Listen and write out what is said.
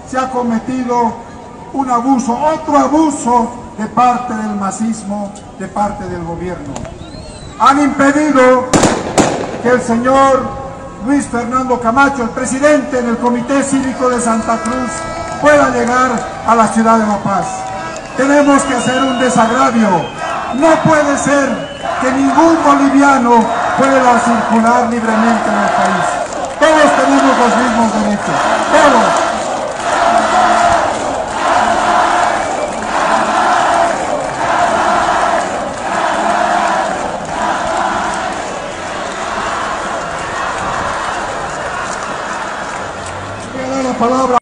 se ha cometido un abuso, otro abuso de parte del masismo, de parte del gobierno. Han impedido que el señor Luis Fernando Camacho, el presidente del Comité Cívico de Santa Cruz, pueda llegar a la ciudad de La Paz. Tenemos que hacer un desagravio. No puede ser que ningún boliviano pueda circular libremente en el país. Todos tenemos los mismos derechos, todos. Voy a dar la palabra.